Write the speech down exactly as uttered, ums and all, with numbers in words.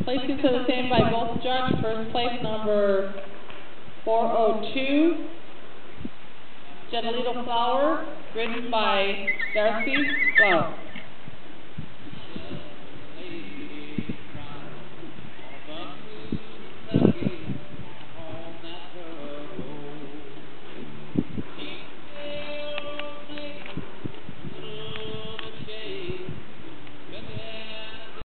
Placed into the same by both judge. First place number four oh two, Jetalito Flower, ridden by Darcy Wow.